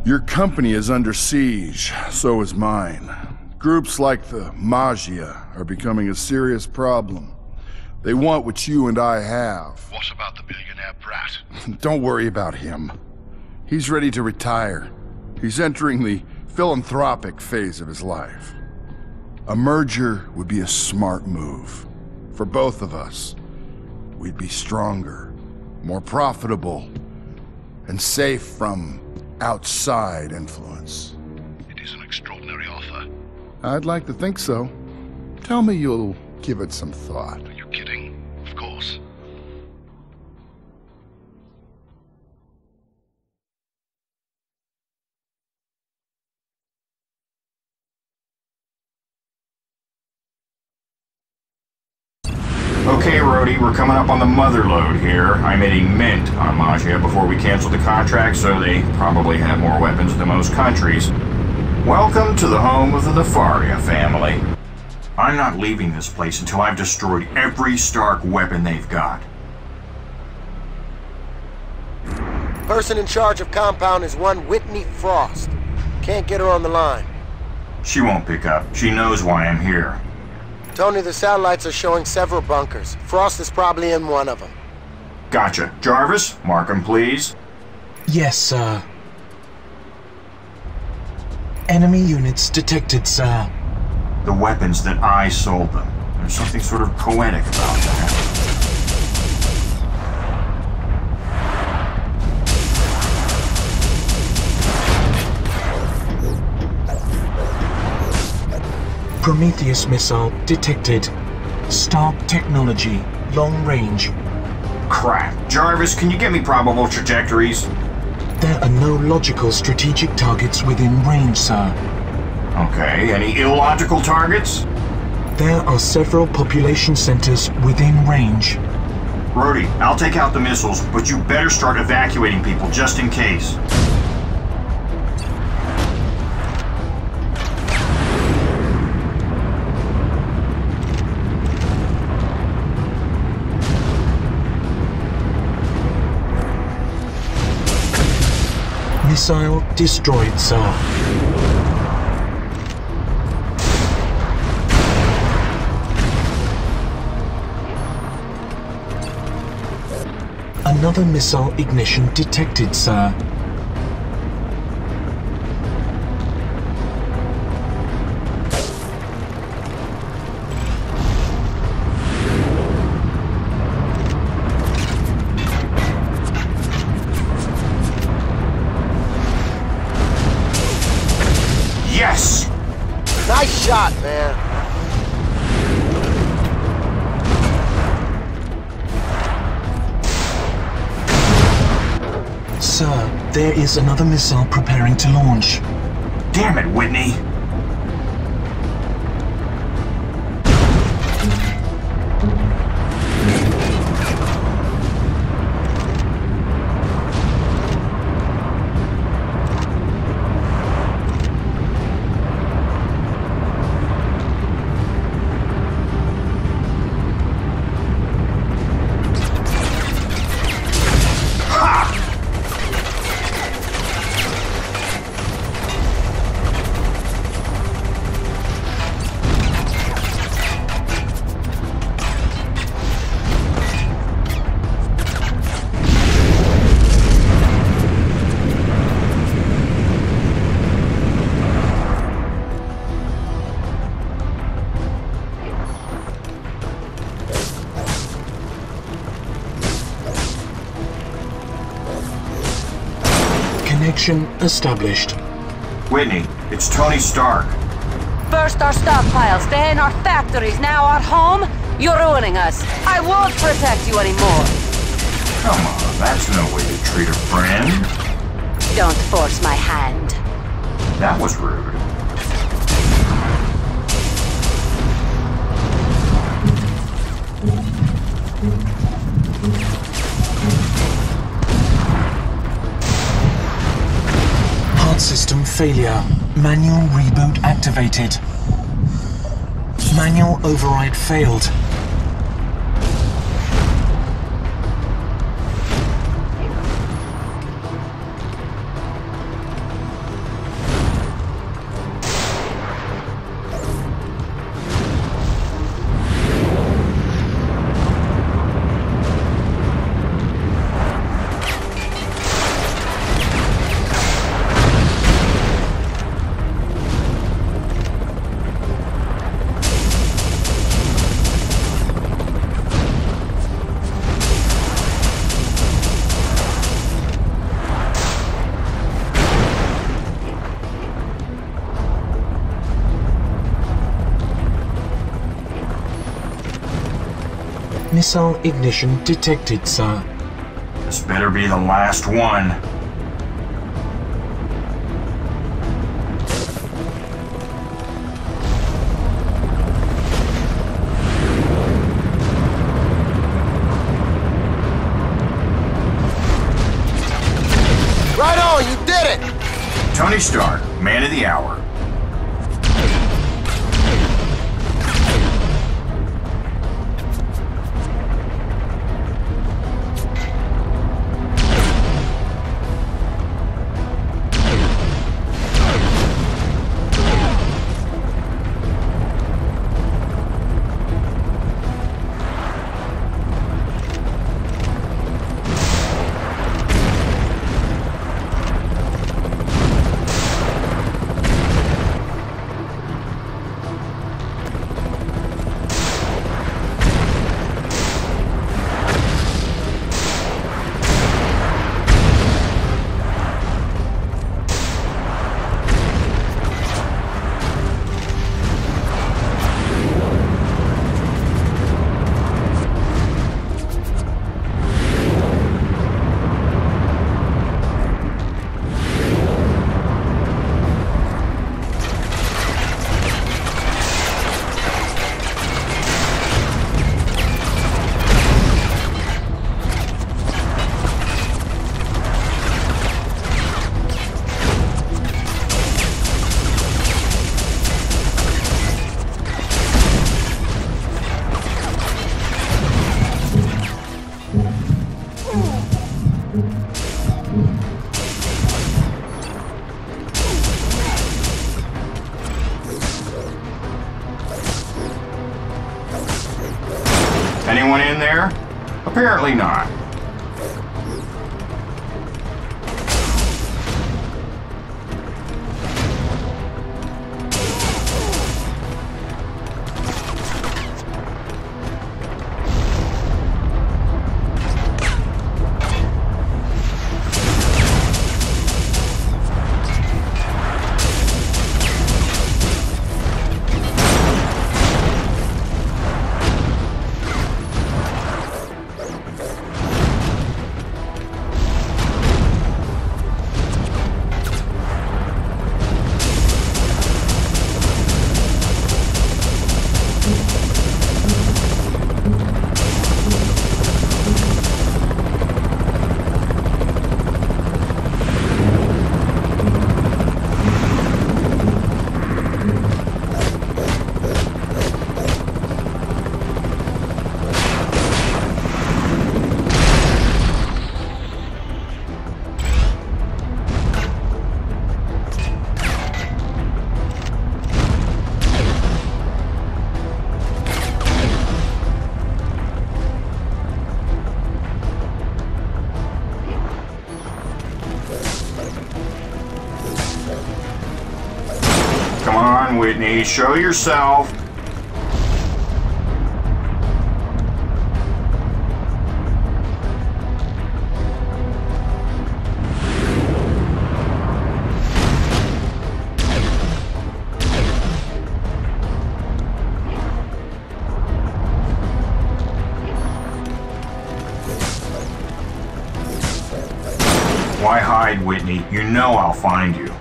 Your company is under siege, so is mine. Groups like the Maggia are becoming a serious problem. They want what you and I have. What about the billionaire brat? Don't worry about him. He's ready to retire. He's entering the philanthropic phase of his life. A merger would be a smart move. For both of us. We'd be stronger, more profitable, and safe from outside influence. It is an extraordinary offer. I'd like to think so. Tell me you'll give it some thought. Are you kidding? Of course. Okay, Rhodey, we're coming up on the mother lode here. I made a mint on Maggia before we canceled the contract, so they probably have more weapons than most countries. Welcome to the home of the Nefaria family. I'm not leaving this place until I've destroyed every Stark weapon they've got. Person in charge of compound is one Whitney Frost. Can't get her on the line. She won't pick up. She knows why I'm here. Tony, the satellites are showing several bunkers. Frost is probably in one of them. Gotcha. Jarvis, mark 'em, please. Yes, sir. Enemy units detected, sir. The weapons that I sold them. There's something sort of poetic about that. Prometheus missile detected. Stark technology, long range. Crap. Jarvis, can you get me probable trajectories? There are no logical strategic targets within range, sir. Okay, any illogical targets? There are several population centers within range. Rhodey, I'll take out the missiles, but you better start evacuating people just in case. Missile destroyed, sir. Another missile ignition detected, sir. Yes! Nice shot, man. Sir, there is another missile preparing to launch. Damn it, Whitney! Connection established. Whitney, it's Tony Stark. First our stockpiles, then our factories, now our home? You're ruining us. I won't protect you anymore. Come on, that's no way to treat a friend. Don't force my hand. That was rude. Part system failure. Manual reboot activated. Manual override failed. Missile ignition detected, sir. This better be the last one. Right on, you did it! Tony Stark, man of the hour. Anyone in there? Apparently not. Come on, Whitney, show yourself. Why hide, Whitney? You know I'll find you.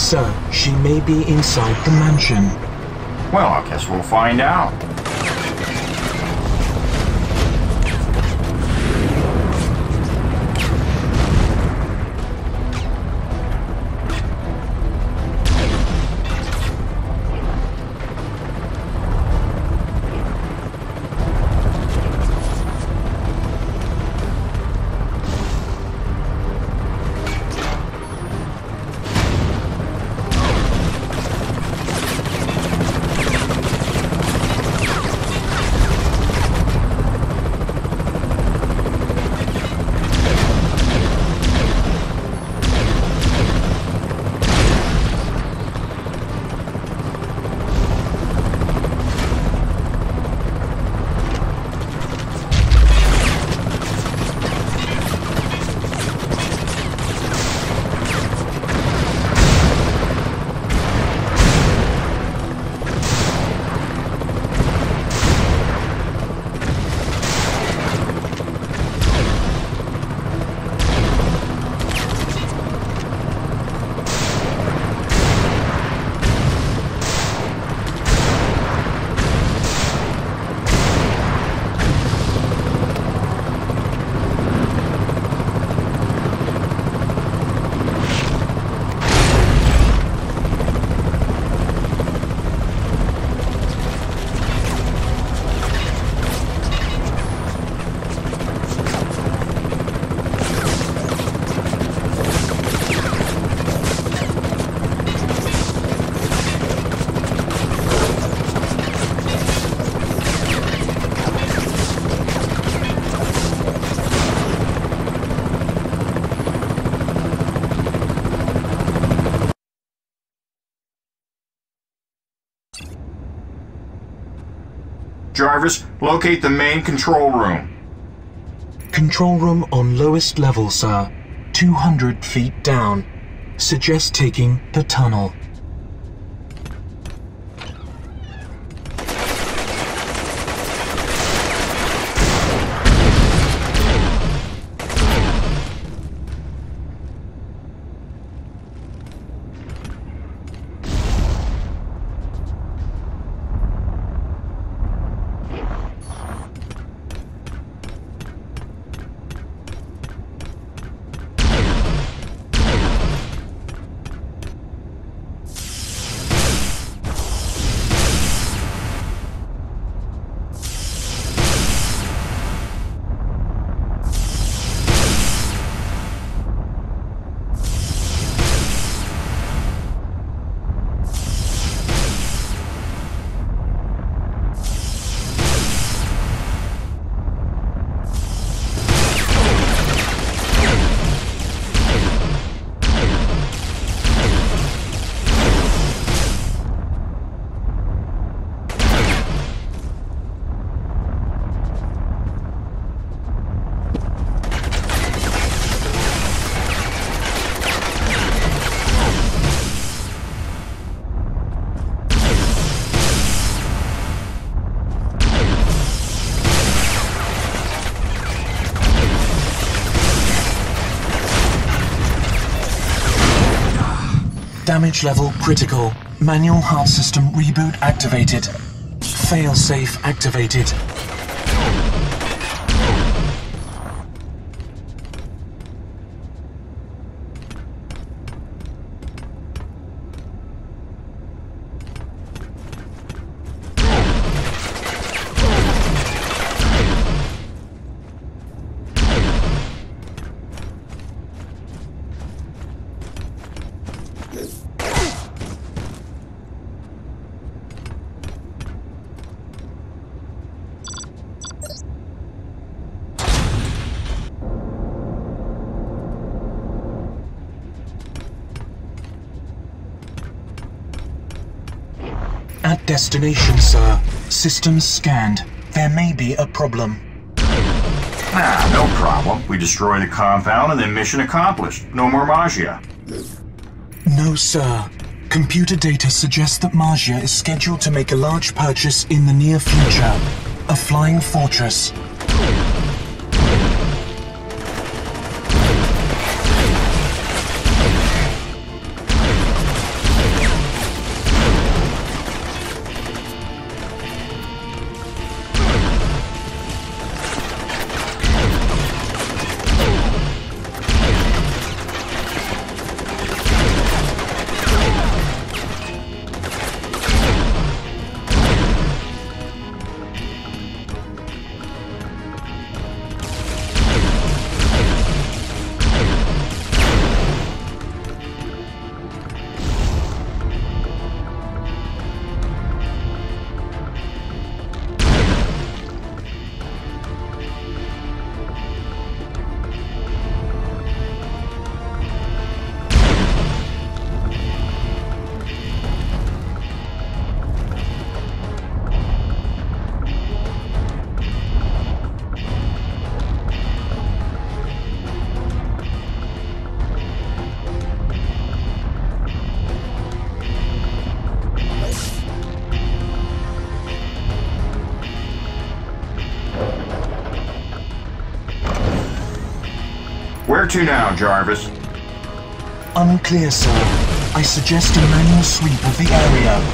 Sir, she may be inside the mansion. Well, I guess we'll find out. Jarvis, locate the main control room. Control room on lowest level, sir. 200 feet down. Suggest taking the tunnel. Damage level critical. Manual heart system reboot activated. Failsafe activated. At destination, sir. Systems scanned. There may be a problem. Ah, no problem. We destroy the compound and then mission accomplished. No more Maggia. No, sir. Computer data suggests that Maggia is scheduled to make a large purchase in the near future. A flying fortress. Where to now, Jarvis? Unclear, sir. I suggest a manual sweep of the area.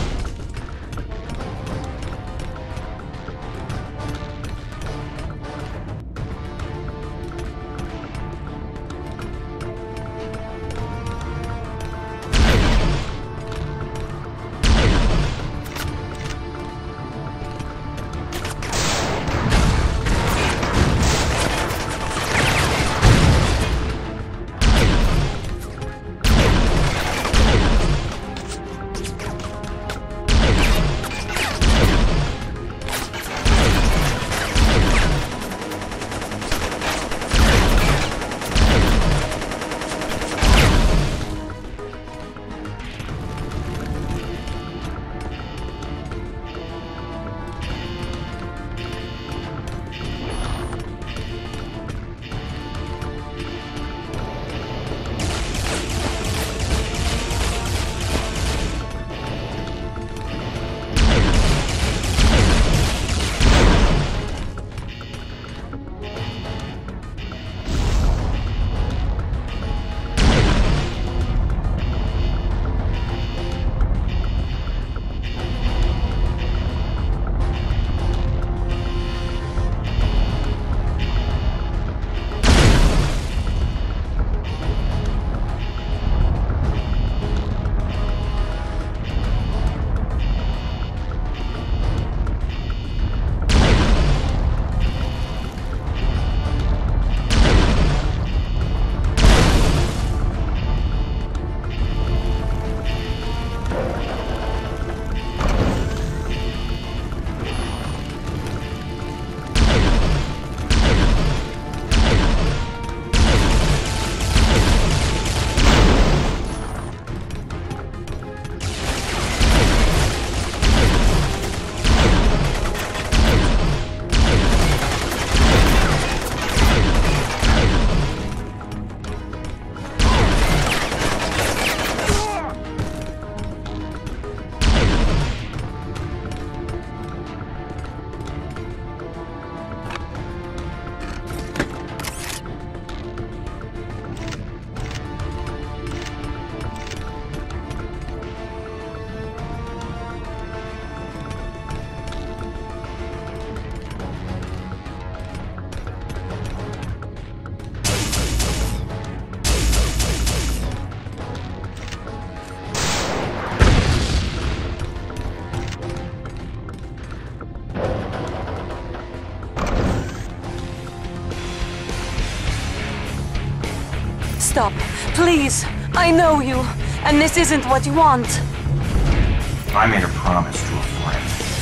Stop, please. I know you, and this isn't what you want. I made a promise to a friend.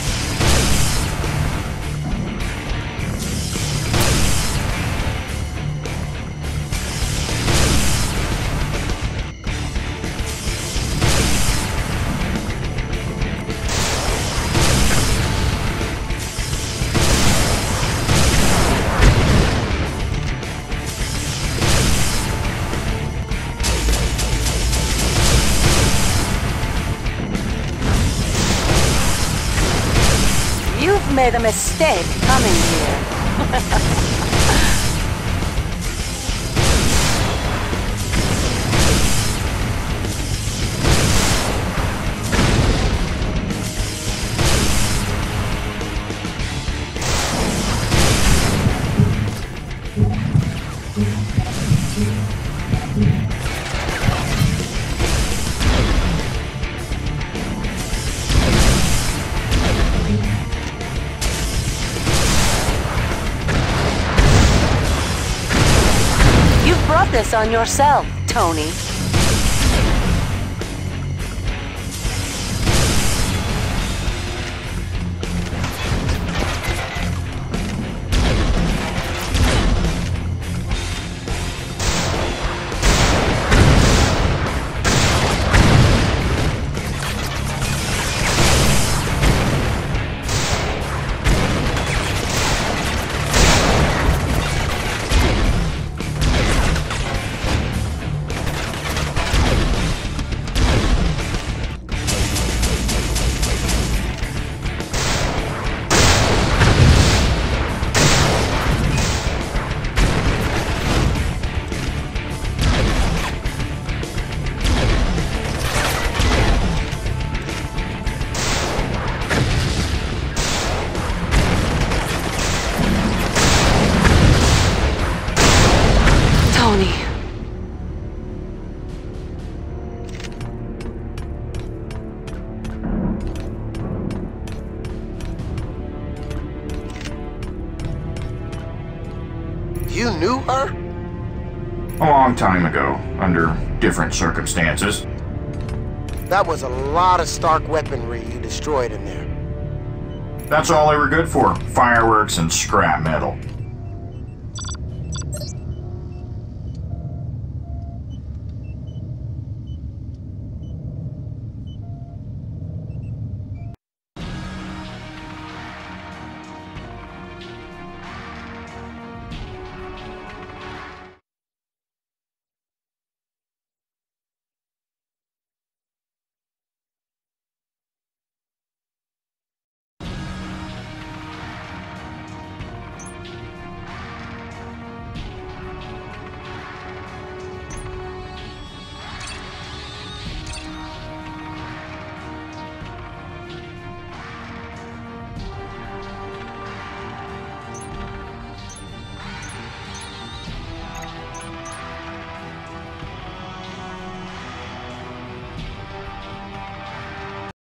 You've made a mistake coming here. This on yourself, Tony. her? A long time ago, under different circumstances. That was a lot of Stark weaponry you destroyed in there. That's all they were good for, fireworks and scrap metal.